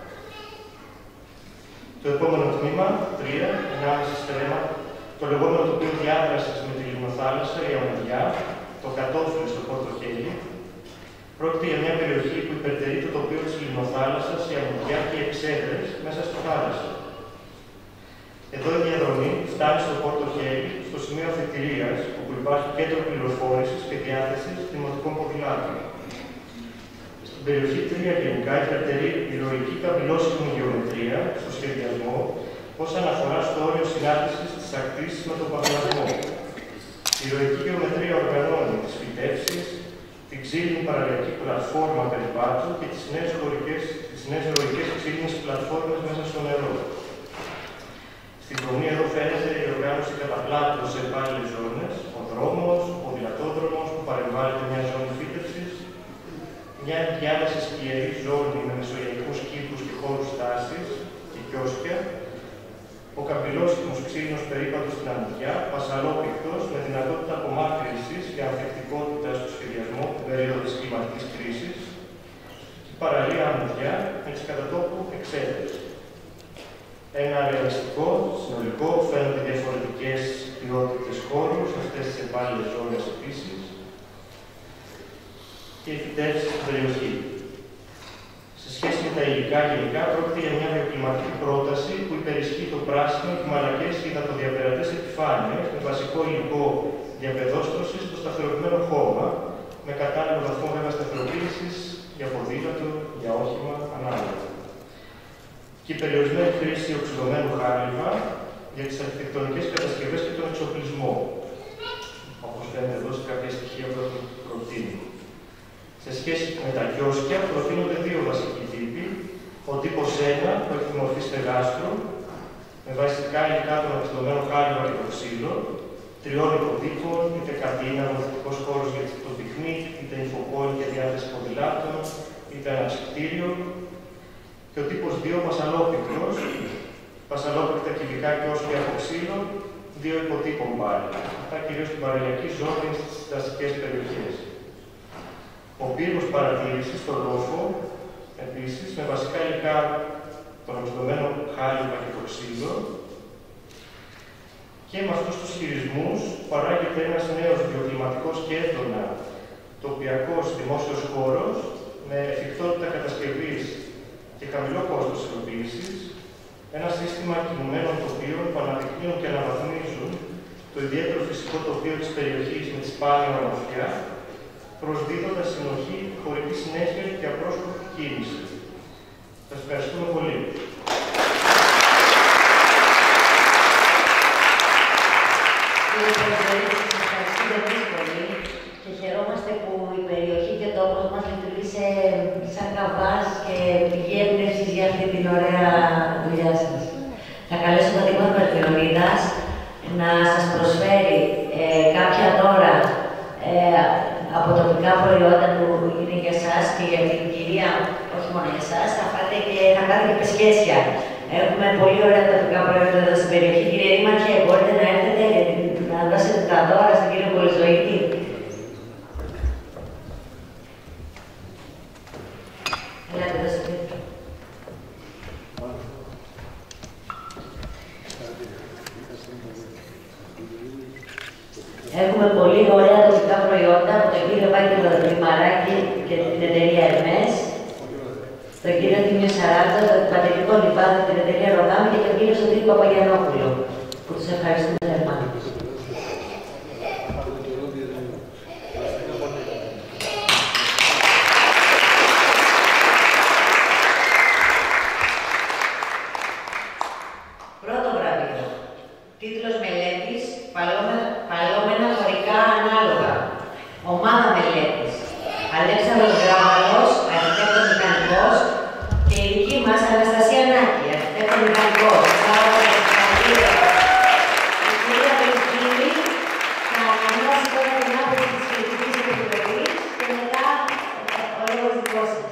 Speaker 7: Το επόμενο τμήμα, τρία, ενάμιση στρέμμα, το λεγόμενο τοπίο διάδρασης με τη λιμνοθάλασσα, η Αμμουδιά, το κατόφλι στο Πόρτο Χέλι. Πρόκειται για μια περιοχή που υπερτερεί το τοπίο της λιμνοθάλασσας, η Αμμουδιά και οι εξέδρες μέσα στη θάλασσα. Εδώ η διαδρομή φτάνει στο Πόρτο Χέλι, στο σημείο αφετηρίας, όπου υπάρχει κέντρο πληροφόρησης και διάθεσης δημοτικών ποδηλάτων. Στην περιοχή τρία γενικά υπερτερεί η ροϊκή καμπυλώσιμη γεωμετρία στο σχεδιασμό, ως αναφορά στο όριο συνάρτησης της ακτής με τον παγκλασμό. Η ροϊκή γεωμετρία οργανώνει τις φυτεύσεις, την ξύλινη παραλιακή πλατφόρμα περιβάτου και τις νέες, χωρικές, τις νέες ροϊκές ξύλινες πλατφόρμες μέσα στο νερό. Στην γωνία εδώ φαίνεται η οργάνωση κατά πλάτος σε επάλληλες ζώνες, ο δρόμος, ο ποδηλατόδρομος που παρεμβάλλεται μια ζώνη φύτευσης, μια διάμεση σκιερή ζώνη με μεσογειακούς κήπους και χώρους στάσης και κιόσκια, ο καμπυλόσιμος ξύλινος περίπατος στην Αμμουδιά, πασαλόπικτος με δυνατότητα απομάκρυνσης και ανθεκτικότητα στο σχεδιασμό την περίοδο της κλιματικής κρίσης, και η παραλία Αμμουδιά με τις κατά τόπου εξέδρες. Ένα ρεαλιστικό, συνολικό, φαίνονται διαφορετικές ποιότητες χώρου σε αυτές τις επάλληλες ζώνες επίσης και οι φυτεύσεις στην περιοχή. Σε σχέση με τα υλικά γενικά, πρόκειται για μια βιοκλιματική πρόταση που υπερισχύει το πράσινο, οι μαλακές και οι υδατοδιαπερατές επιφάνειες με βασικό υλικό διαπεδόστρωσης στο σταθεροποιημένο χώμα, με κατάλληλο βαθμό βέβαια σταθεροποίησης για ποδήλατο, για όχημα, ανάλογα. Και η περιορισμένη χρήση οξυδωμένου χάλιβα για τις αρχιτεκτονικές κατασκευές και τον εξοπλισμό, όπως φαίνεται εδώ σε κάποια στοιχεία που έχουν προτείνει. Σε σχέση με τα κιόσκια, προτείνονται δύο βασικοί τύποι. Ο τύπος ένα, που έχει τη μορφή στεγάστρου, με βασικά υλικά τον οξυδωμένο χάλιβα και το ξύλο, τριών υποτύπων, είτε καμπίνα, βοηθητικός χώρος για το πικνίκ, είτε υφοπόλη και διάθεση ποδηλάτων, είτε αναψυκτήριο. Και ο τύπος δύο, πασαλόπικτος, πασαλόπικτα κυβικά κιόσκια από ξύλο, δύο υποτύπων πάλι. Αυτά κυρίως στην παραλιακή ζώνη στις δασικές περιοχές. Ο πύργος παρατήρησης στον ρόφο, επίσης, με βασικά υλικά τον οξυδωμένο χάλιβα και το ξύλο. Και με αυτούς τους χειρισμούς παράγεται ένας νέος βιοκλιματικός και έντονα τοπιακός δημόσιος χώρος, με εφικτότητα κατασκευής και χαμηλό κόστος υλοποίησης, ένα σύστημα κινουμένων τοπίων που αναδεικνύουν και αναβαθμίζουν το ιδιαίτερο φυσικό τοπίο της περιοχής με τη σπάνια ομορφιά, προσδίδοντας συνοχή, χωρική συνέχεια και απρόσκοπτη κίνηση. Σας ευχαριστούμε πολύ.
Speaker 1: Κύριε Πρόεδρε, σας ευχαριστούμε πολύ και χαιρόμαστε που η περιοχή και ο τόπος μας λειτουργεί σαν καβάς και πηγή έμπνευσης για αυτή την ωραία δουλειά σας. Θα καλέσω το Δήμο Βερκελονίδας να σας προσφέρει ε, κάποια δώρα ε, από τοπικά προϊόντα που είναι για εσάς και για την κυρία, όχι μόνο για εσάς, θα φάτε και, θα κάνετε και πεσκέσια. Έχουμε πολύ ωραία τοπικά προϊόντα εδώ στην περιοχή. Κύριε Δήμαρχε, μπορείτε να έρθετε να δώσετε τα δώρα στον κύριο Πολυζωήτη. Ελάτε εδώ στο πίσω. Έχουμε πολύ ωραία τοπικά προϊόντα από τον κύριο Βάγγελο Δημαράκη και την εταιρεία Ερμές, τον κύριο Τιμίο Σαράντα, τον πατερικό λιβάδι, την εταιρεία Ροδάμι και τον κύριο Σωτήρη Παπαγιανόπουλο, που τους ευχαριστούμε θερμά. Πρώτο βραβείο. Τίτλος μελέτης, παλόμενα χωρικά ανάλογα. Ομάδα μελέτης. Αλέξανδρος Γράμμαλος, αρχιτέκτος μηχανικός, και η δική μας Αναστασία Νάκη, αρχιτέκτος μηχανικός. Η κυρία Βελκίνη θα αναγνώσει τώρα την άποψη της Κριτικής Επιτροπής και μετά ο λόγος δικός σας.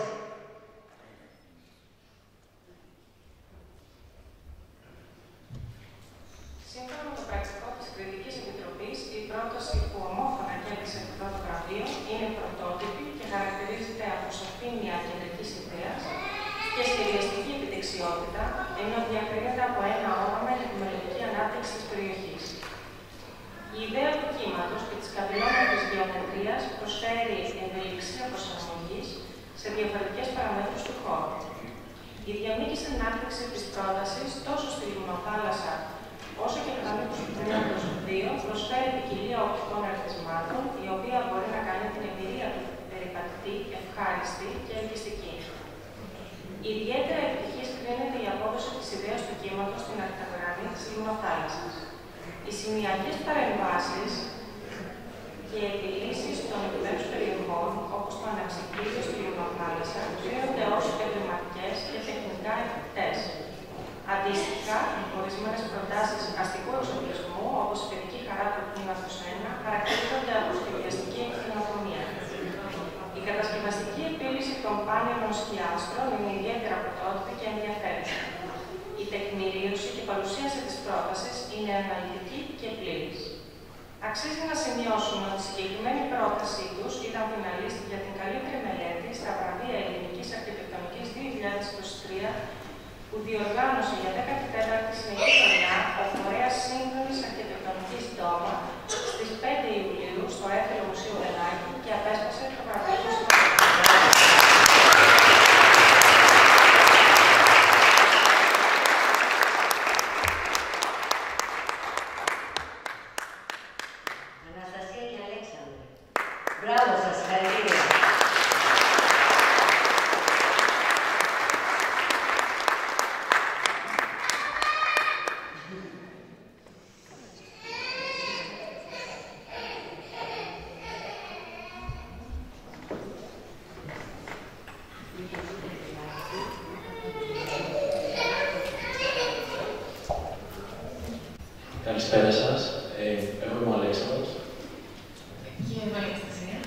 Speaker 6: Σύμφωνα με το πρακτικό της Κριτικής Επιτροπής, η πρόταση που ομόφωνα κέρδισε το πρώτο βραβείο είναι πρωτότυπη και χαρακτηρίζεται από σαφήνεια κεντρικής ιδέας και σχεδιαστική επιτεξιότητα, ενώ διακρίνεται από ένα όραμα για τη μελλοντική ανάπτυξη της περιοχής. Η ιδέα του κύματος και της καπηλόμορφης γεωμετρίας προσφέρει ευελιξία προσαρμογής σε διαφορετικές παραμέτρους του χώρου. Η διαμήκης ανάπτυξη της πρότασης τόσο στη λιμνοθάλασσα όσο και το ταμείο του τμήματος δύο προσφέρει ποικιλία οπτικών ερθισμάτων, η οποία μπορεί να κάνει την εμπειρία του περιπατητή ευχάριστη και ελκυστική. Ιδιαίτερα επιτυχής κρίνεται η απόδοση της ιδέας του κύματος στην ακτογραμμή της λιμνοθάλασσας. Οι σημειακές παρεμβάσεις και επιλύσεις των επιμέρους περιοχών, όπως το αναψυκτήριο στη λιμνοθάλασσα, κρίνονται ως εμβληματικές και τεχνικά εφικτές. Αντίστοιχα, ορισμένες προτάσεις αστικού εξοπλισμού, όπως η παιδική χαρά του τμήματος ένα, χαρακτηρίζονται από σχεδιαστική εκτινοτομία. Η κατασκευαστική επίλυση των πάνελων σκιάστρων είναι ιδιαίτερα πρωτότυπη και ενδιαφέρουσα. Η τεκμηρίωση και παρουσίαση της πρότασης είναι αναλυτική και πλήρης. Αξίζει να σημειώσουμε ότι η συγκεκριμένη πρότασή τους ήταν φιναλίστη για την καλύτερη μελέτη στα βραβεία Ελληνικής Αρχιτεκτονικής δύο χιλιάδες είκοσι τρία, που διοργάνωσε για δέκατη τέταρτη συνεχή χρονιά ο φορέας σύγχρονης αρχιτεκτονικής Ντόμα στις πέντε Ιουλίου στο Έφελο Μουσείο Βελάκη και απέσπασε το βραβείο του στο
Speaker 1: Αναστασία και Αλέξανδρε. Μπράβο σας, χαρακτήρια.
Speaker 8: Καλησπέρα σας. Ε, εγώ είμαι ο Αλέξανδρος.
Speaker 9: Και εγώ η Αναστασία.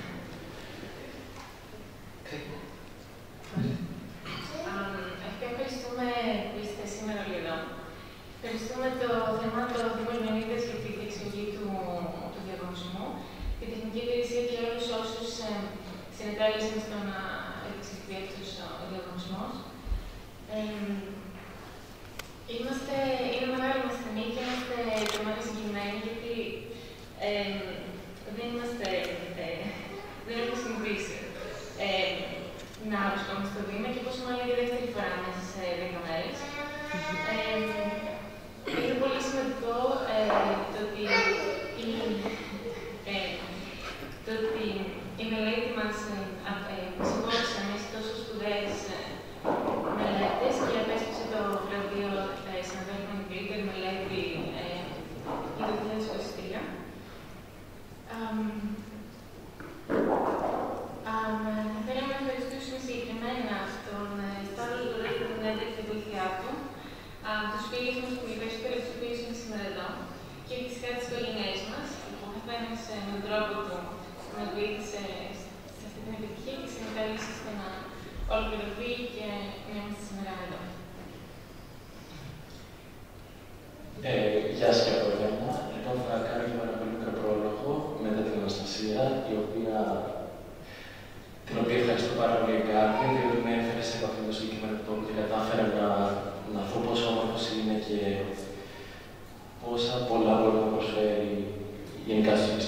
Speaker 9: Αρχικά ευχαριστούμε που είστε σήμερα όλοι εδώ. Ευχαριστούμε το θέμα του Δήμου Λεωνίδας για τη διεξαγωγή του, του διαγωνισμού, τη τεχνική υπηρεσία και όλους όσους ε, συνετέλεσαν στο να εξελιχθεί αυτός ο διαγωνισμός. Ε, Είμαστε, είναι μεγάλη μας τιμή και είμαστε πολύ συγκεκριμένοι γιατί ε, δεν είμαστε, ε, δεν έχουμε συνηθίσει ε, να βρισκόμαστε στο Δήμα και πόσο μάλλον για δεύτερη φορά μέσα σε δέκα μέρες. Ε, είναι πολύ σημαντικό ε, το ότι η, ε, το ότι η μελέτη μας συμβόλησε μέσα σε τόσο σπουδαίες μελέτες και απέσπασε το βραβείο συναδέλφων με την καλύτερη μελέτη για το δύο χιλιάδες είκοσι τρία. Θέλαμε να ευχαριστήσουμε συγκεκριμένα στον Σταύρο Λογορή για την ένταξη και τη βοήθειά του, τους φίλους μας που οι περισσότεροι τους οποίους είναι σήμερα εδώ και φυσικά τις οικογένειές μας, που ο καθένας με τον τρόπο του μας βοήθησε σε αυτή την επιτυχία και συνετέλεσε στο να ολοκληρωθεί και να είμαστε σήμερα εδώ.
Speaker 8: Ε, γεια σας και από εμένα. Λοιπόν, θα κάνω και ένα πολύ μικρό πρόλογο μετά την Αναστασία, η οποία, την οποία ευχαριστώ πάρα πολύ για κάτι, διότι με έφερε σε επαφή με το συγκεκριμένο τόπο και κατάφερα να, να δω πόσο όμορφος είναι και πόσα πολλά μπορεί να προσφέρει γενικά στη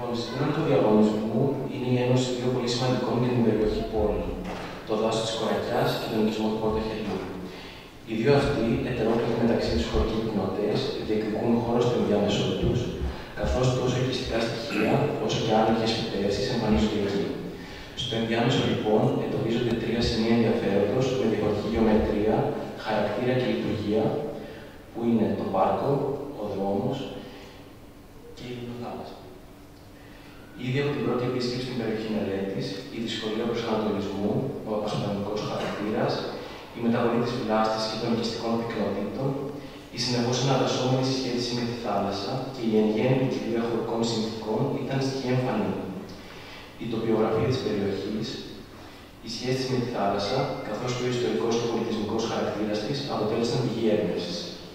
Speaker 8: ζητούμενο του διαγωνισμού είναι η ένωση δύο πολύ σημαντικών για την περιοχή πόλη, το δάσος της Κορακιάς και τον οικισμό του Πρωτοχελιού. Οι δύο αυτοί, ετερόκλητοι μεταξύ τους χωρικοί κοινότητες, διεκδικούν χώρο στο ενδιάμεσό τους, καθώς τόσο οικιστικά στοιχεία όσο και άνεργες φυτεύσεις εμφανίζονται εκεί. Στο ενδιάμεσο, λοιπόν, εντοπίζονται τρία σημεία ενδιαφέροντος με διαφορετική γεωμετρία, χαρακτήρα και λειτουργία, που είναι το πάρκο, ο δρόμος και η θάλασσα. Ήδη από την πρώτη επίσκεψη στην περιοχή μελέτης, η δυσκολία προσανατολισμού, ο απασχολητικός χαρακτήρας, η μεταβολή της βλάστης και των οικιστικών πυκνοτήτων, η συνεχώς ανατασσόμενη συσχέτιση με τη θάλασσα και η εν γέννη ποικιλία χωρικών συνθηκών ήταν στοιχεία εμφανή. Η τοπιογραφία της περιοχής, η σχέση με τη θάλασσα, καθώς και ο ιστορικός και πολιτισμικός χαρακτήρας της αποτέλεσαν πηγή έμπνευσης.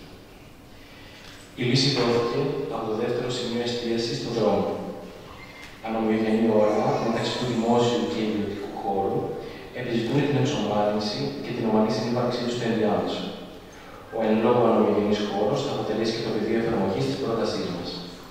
Speaker 8: Η λύση δόθηκε από το δεύτερο σημείο εστίασης στον δρόμο. Ανομοιογενή όραμα μεταξύ του δημόσιου και ιδιωτικού χώρου επιζητούν την εξομάλυνση και την ομαλή συνύπαρξή του στο ενδιάμεσο. Ο εν λόγω ανομοιογενής χώρος θα αποτελέσει και το πεδίο εφαρμογής της πρότασής μας.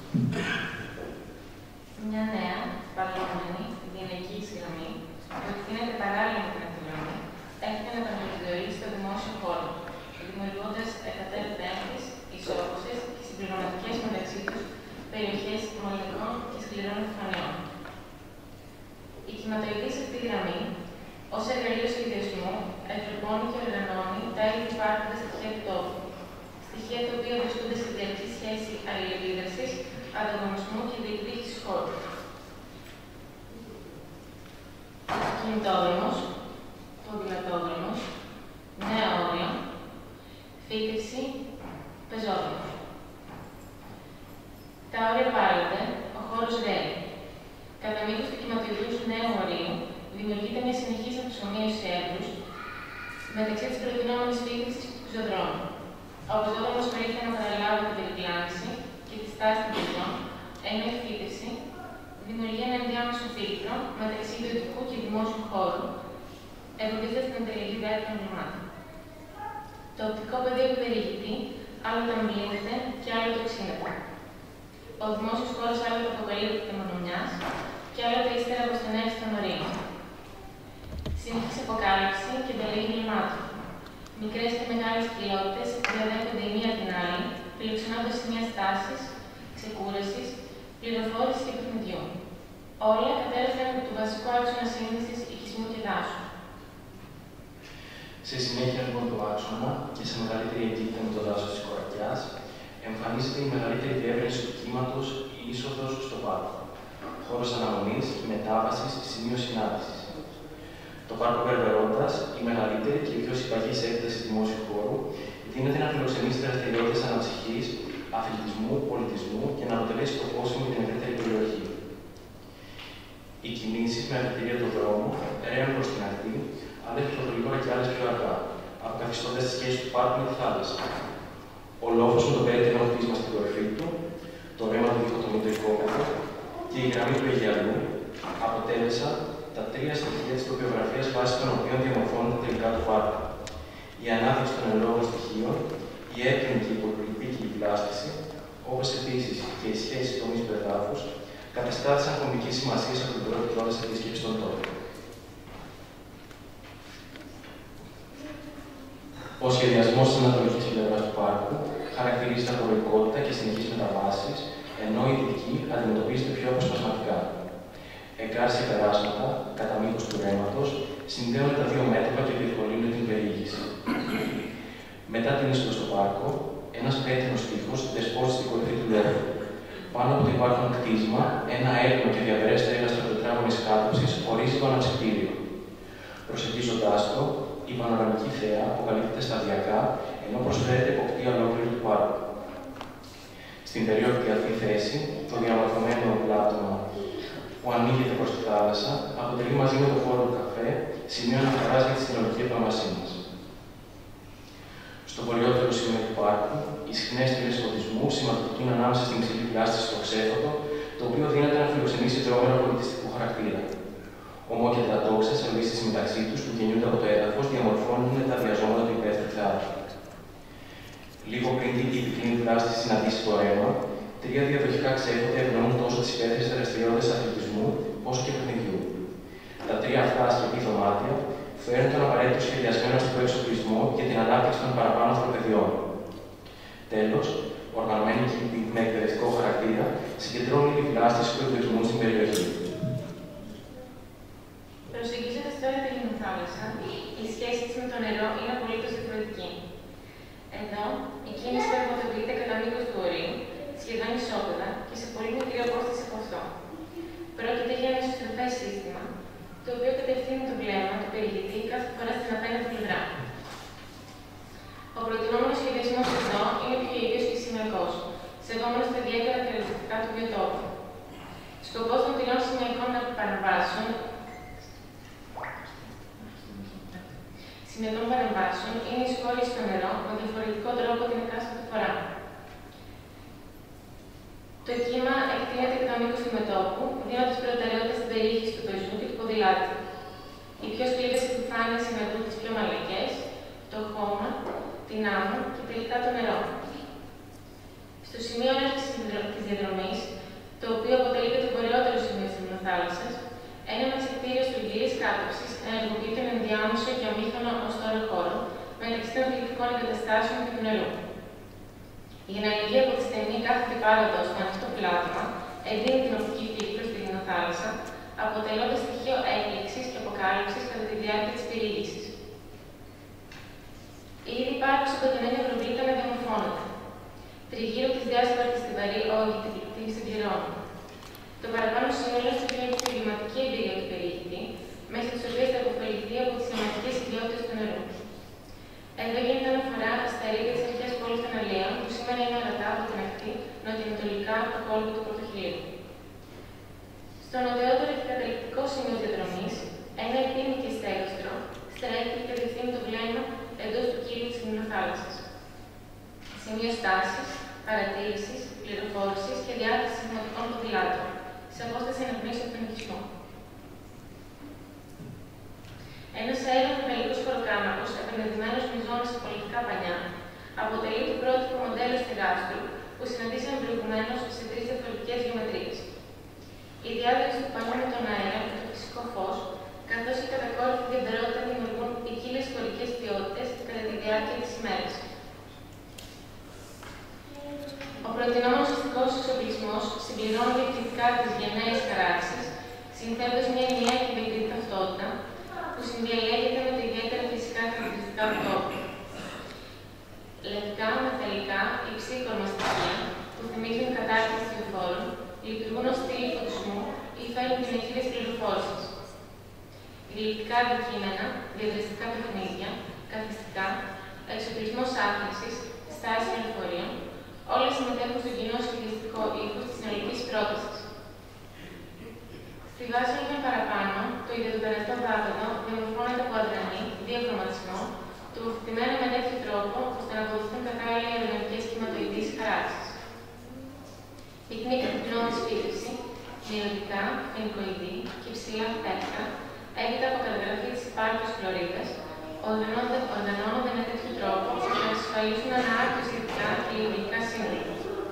Speaker 9: Μια νέα, παραλαμβανή, διενεργής γραμμή, που εκτείνεται παράλληλα με την εκδρομή, έρχεται να επαναπροσδιορίσει το δημόσιο χώρο, δημιουργώντας εκατέρωθες, ισόρροπες και συμπληρωματικές μεταξύ τους περιοχές μολυβικών και σκληρών επιφανειών. Η κυματοειδής αυτή γραμμή, ως εργαλείο σχεδιασμού, εκτροπώνει και οργανώνει τα ήδη υπάρχοντα στοιχεία του τόπου. Στοιχεία τα οποία βρίσκονται σε διαρκή σχέση αλληλεπίδρασης, ανταγωνισμού και διεκδίκησης χώρου. Κινητόδρομος, ποδηλατόδρομος, νέα όρια, φύτευση, πεζόδρομο. Τα όρια βάλλονται, ο χώρος ρέει. Κατά μήκος του κυματοειδούς νέου ορίου, δημιουργείται μια συνεχής αποσχομίωση έδρους μεταξύ της προτινόμενης φύτευσης του πεζοδρόμου. Ο πεζόδρομος προήλθε να παραλάβει την περικλάνηση και τη στάση των πεζών, ενώ η φύτευση δημιουργεί ένα ενδιάμεσο φίλτρο μεταξύ ιδιωτικού και δημόσιου χώρου, εμποδίζοντας την ανταλλαγή δεύτερων βλημάτων. Το οπτικό πεδίο του περιηγητή άλλοτε αμβλύνεται και άλλοτε οξύνεται. Ο δημόσιος χώρος άλλοτε αποκαλύπτεται μονομιάς και άλλοτε ύστερα από στενεύση των ορίων. Συνήθις αποκάλυψη και ανταλλαγή βλημάτων. Μικρές και μεγάλες κοιλότητες διαδέχονται η μία την άλλη, φιλοξενώντας σημεία στάσης, ξεκούρασης, πληροφόρησης και παιχνιδιού. Όλα κατέλαβαν του βασικού άξονα σύνδεσης οικισμού και δάσου.
Speaker 8: Σε συνέχεια λοιπόν του άξονα και σε μεγαλύτερη εγκύτητα με το δάσος της Κορακιάς, εμφανίζεται η μεγαλύτερη διεύρυνση του κύματος ή είσοδος στο πάρκο. Χώρος αναμονής, μετάβασης, σημείο συνάντησης. Το πάρκο Βερβερόντας, η μεγαλύτερη και η πιο συμπαγής έκταση δημόσιου χώρου, δίνεται να φιλοξενήσει δραστηριότητες αναψυχής, αθλητισμού, πολιτισμού και να αποτελέσει το πόσιμο με την ευρύτερη περιοχή. Οι κινήσεις με αφετηρία του δρόμου ρέουν προς την ακτή, αλλά και το γρήγορα και άλλες πιο αργά, αποκαθιστώντας τη σχέση του πάρκου με τη θάλασσα. Ο λόφος με το περίττινο χτίσμα στην κορυφή του, το ρέμα του διχοτομήτου οικόπεδο και η γραμμή του Αιγιαλού αποτέλεσαν τα τρία στοιχεία της τοπιογραφίας βάσει των οποίων διαμορφώνεται τελικά το πάρκο. Η ανάδειξη των εν λόγω στοιχείων, η έντονη και υποκριτική βλάστηση, όπως επίσης και οι σχέσεις τομείς του εδάφους, καταστάθησαν κομβική σημασία από την πρώτη πρόταση επίσκεψη των τόπων. Ο σχεδιασμός της ανατολικής πλευράς του πάρκου χαρακτηρίζεται από ροϊκότητα και συνεχείς μεταβάσεις, ενώ η δυτική αντιμετωπίζεται πιο αποσπασματικά. Εγκάρσια περάσματα, κατά μήκος του ρέματος, συνδέουν τα δύο μέτωπα και διευκολύνουν την περιήγηση. Μετά την είσοδο στο πάρκο, ένας πέτρινος τοίχος δεσπόζει στην κορυφή του λόφου. Πάνω από το υπάρχον κτίσμα, ένα έλμο και διαβερές στέγαστρο τετράγωνης κάτωψης ορίζει το αναψυκτήριο. Προσεγγίζοντάς το, η πανοραμική θέα αποκαλύπτεται σταδιακά, ενώ προσφέρεται εποπτεία ολόκληρου του πάρκου. Στην περίοδο αυτή θέση, το διαμορφωμένο πλάτωμα που ανοίγεται προς τη θάλασσα αποτελεί μαζί με το χώρο του καφέ σημείο αναφοράς για τη συνολική επαμασή μας. Στο βορειότερο σημείο του πάρκου, οι συχνές στήλες φωτισμού σηματοδοτούν ανάμεσα στην υψηλή διάσταση στο ξέφωτο, το οποίο δύναται να φιλοξενήσει δρόμενο πολιτιστικού χαρακτήρα. Ομόκεντρα τόξα σε λύσεις μεταξύ τους που γεννιούνται από το έδαφος διαμορφώνουν τα διαζώματα του υπαίθριου θεάτρου. Λίγο πριν την πυκνή δράση συναντήσει το αίμα, Τρία διαδοχικά ξέφωτα ευνοούν τόσο τις υπαίθριες δραστηριότητες αθλητισμού όσο και παιχνιδιού. Τα τρία αυτά ασκεπή δωμάτια φέρνουν τον απαραίτητο σχεδιασμένο αστικό εξοπλισμό για την ανάπτυξη των παραπάνω ανθρωπαιδιών. Τέλος, οργανωμένη κήπη με εκπαιδευτικό χαρακτήρα συγκεντρώνει οι βλάστες που εκδοκιμούν στην περιοχή.
Speaker 9: Προσεγγίζοντας τώρα τη λιμνοθάλασσα, η σχέση της με το νερό είναι απολύτως διαφορετική. Εδώ, η κίνηση πραγματοποιείται κατά μήκος του ορείου, σχεδόν ισόπεδα και σε πολύ μικρή απόσταση από αυτό. Πρόκειται για ένα ισοστροφές σύστημα, το οποίο κατευθύνει το βλέμμα του περιηγητή κάθε φορά στην απέναντι πλευρά. Ο προτινόμενος σχεδιασμός εδώ είναι πιο ίδιος και σημειακός, σεβόμενος τα ιδιαίτερα χαρακτηριστικά του βιοτόπου. Σκοπός των τριών σημειακών παρεμβάσεων Σημειακών παρεμβάσεων είναι η σχόληση στο νερό με διαφορετικό τρόπο την εκάστοτε φορά. Το κύμα εκτείνεται κατά μήκος του μετώπου, δίνοντας προτεραιότητα στην περιοχή του πεζού και του ποδηλάτη. Οι πιο σκληρές επιφάνειες συναντούν τις πιο μαλακές, το χώμα, την άμμο και τελικά το νερό. Στο σημείο έναρξης της διαδρομής, το οποίο αποτελεί και το βορειότερο σημείο της λιμνοθάλασσας, ένα μεσαικτήριο στρογγυλής κάτωψης ενεργοποιεί τον ενδιάμεσο και ομίχωνο ως τώρα χώρο μεταξύ των αθλητικών εγκαταστάσεων και του νερού. Για να λυγεί από τη στενή κάθε πάροδο στο ανοιχτό πλάτωμα, εντείνει την οπτική φύση προς τη λιμνοθάλασσα, αποτελώντας στοιχείο έκπληξης και αποκάλυψης κατά τη διάρκεια της περιήγησης. Η ήδη υπάρχουσα κοντινή ευρωβλήτα με διαμορφώνεται. Τριγύρω της διάσπαρτης στιβαρή όγκη την συμπληρώνει. Το παραπάνω σύνολο συμπληρώνει την κλιματική εμπειρία του περιηγητή, μέσα στις οποίες θα αποφεληθεί από τις σημαντικές ιδιότητες του νερού. Εδώ γίνεται αναφορά στα ρήγα της αρχαίας πόλης των Αλέων, που σήμερα είναι ορατά από την ακτή νοτιοανατολικά από το κόλπο του Πρωτοχιλίου. Στο νοτιότερο και καταληκτικό σημείο διαδρομής, ένα επίμη και στέγαστρο στρέφει και κατευθύνει το βλέμμα εντός του κύλου της λιμνοθάλασσας. Σημείο στάσης, παρατήρησης, πληροφόρησης και διάθεσης σημαντικών ποδηλάτων, σε απόσταση αναπνέωση από τον οικισμό. Ένας αέρος μεταλλικός χωροκάναπος, επενδυμένος με ζώνες σε πολιτικά πανιά, αποτελεί το πρότυπο μοντέλο στεγάστρου που συναντήσαμε προηγουμένως σε τρεις διαφορετικές γεωμετρίες. Η διάδραση του πανιού με τον αέρα και το φυσικό φως, καθώς η κατακόρυφη διαβερότητα δημιουργούν ποικίλες χωρικές ποιότητες κατά τη διάρκεια της ημέρας. Ο προτινόμενος αστικός εξοπλισμός συμπληρώνει διεκδικητικά τις γενναίες χαράξεις, συνθέτοντας μια ενιαία και μικρή ταυτότητα, που συνδιαλέγεται με τα ιδιαίτερα φυσικά χαρακτηριστικά του τόπου. Λευκά, μεταλλικά, υψήκορμα στοιχεία, που θυμίζουν κατάρτιση θειοφόρων, λειτουργούν ως στήλη φωτισμού ή φέρνουν την εχείρες πληροφόρησης. Γλυπτικά αντικείμενα, διαδραστικά παιχνίδια, καθιστικά, εξοπλισμός άθλησης, στάσεις πληροφορίων, όλα συμμετέχουν στον κοινό σχεδιαστικό ήχο της συνολικής πρότασης. Στη βάση όλων παραπάνω, το ιδιωτικό δάπεδο διαμορφώνεται από αδρανή, διαχρωματισμό, τοποθετημένο με τέτοιο τρόπο ώστε να αποδοθούν κατάλληλα αεροδυναμικές σχηματοειδείς χαράξεις. Πυκνή καταπληρώμενη φύτευση, μυρωδικά, φαινικοειδή και ψηλά πέτρα, έπειτα από καταγραφή της υπάρχουσας χλωρίδας, οργανώνονται με τέτοιο τρόπο ώστε να εξασφαλίσουν ανάρτητα αισθητικά και λειτουργικά σύνολα.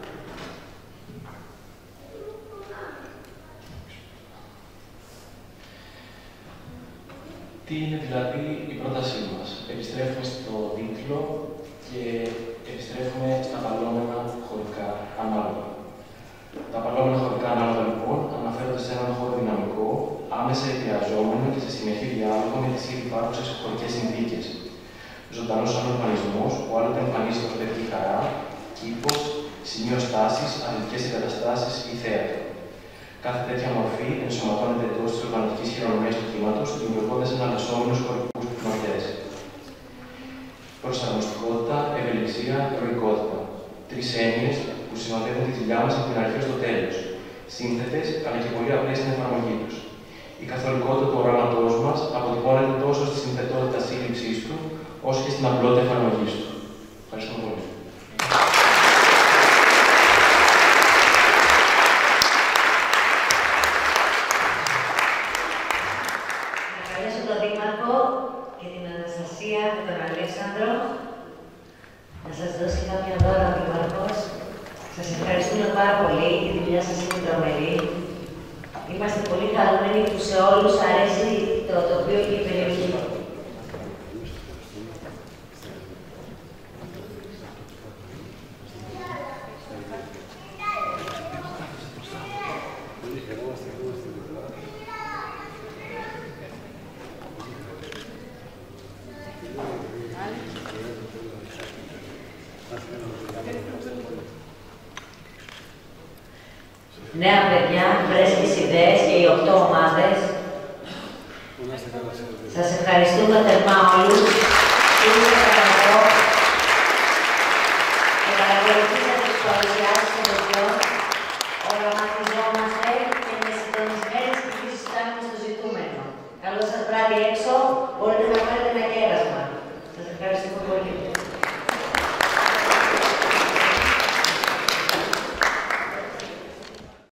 Speaker 8: Τι είναι δηλαδή η πρότασή μας? Επιστρέφουμε στο τίτλο και επιστρέφουμε στα παλόμενα χωρικά ανάλογα. Τα παλόμενα χωρικά ανάλογα, λοιπόν, αναφέρονται σε έναν χώρο δυναμικό, άμεσα επηρεαζόμενο και σε συνεχή διάλογο με τις ήδη υπάρχουσες χωρικές συνθήκες. Ζωντανός οργανισμός που άλλοτε εμφανίζεται ως παιδική χαρά, κήπος, σημείο στάσης, αθλητικές εγκαταστάσεις ή θέατρο. Κάθε τέτοια μορφή ενσωματώνεται εντός της οργανωτικής χειρονομίας του κύματος, δημιουργώντας εναλλασσόμενους χωρικούς πυκνοτές. Προσαρμοστικότητα, ευελιξία, ροϊκότητα. Τρεις έννοιες που συνοδεύουν τη δουλειά μας από την αρχή ως το τέλος. Σύνθετες, αλλά και πολύ απλές στην εφαρμογή τους. Η καθολικότητα του οράματός μας αποτυπώνεται τόσο στη συνθετότητα σύλληψής του, όσο και στην απλότητα εφαρμογής του. Ευχαριστώ πολύ.
Speaker 1: Να καλέσω τον Δήμαρχο και την Αναστασία και τον Αλέξανδρο να σας δώσει κάποια δώρα ο Δήμαρχος. Σας ευχαριστούμε πάρα πολύ, η δουλειά σας είναι τρομερή. Είμαστε πολύ χαρούμενοι που σε όλους αρέσει το τοπίο και η περιοχή. Νέα παιδιά, φρέσκες ιδέες και οι οκτώ ομάδες. Σας ευχαριστούμε θερμά όλους.